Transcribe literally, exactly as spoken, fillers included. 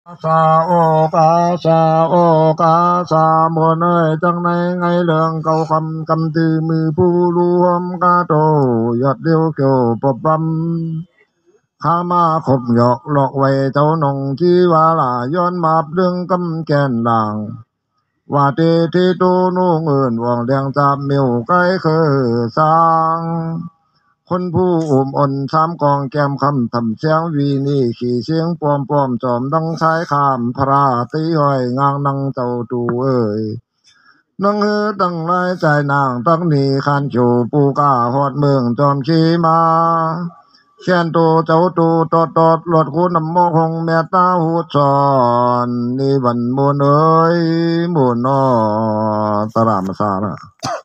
สาโอกาสาโอกาสาบนเอ้ยจังในไงเรื่องเก่าคำคำตือมือผู้รวมกาโตยอดเดียวเกี่ยวปบบำข้ามาขบหยอกหลอกไว้เจ้าหนองที่ว่าลาย้อนมาเรื่องกำแกนหลังว่าเตที่ตูนู่เงินวงแดงจามมิวไกคือสร้างคนผู้อุ่มอ่อนสามกองแก้มคำทำเสียงวีนี่ขี่เสียงปลอมปลอมจอมดังชายขามพระตีห้อยงางนังเจ้าตูเอ้ยนังเฮตั้งไรใจนางตั้งนีคันจูปูกาหอดเมืองจอมชีมาเชียนตูเจ้าตูตอดตอดหลดคุณน้ำโมคงแม่ตาหูจอนนี่บันบุญเอ้ยบุญนอตรามสาระ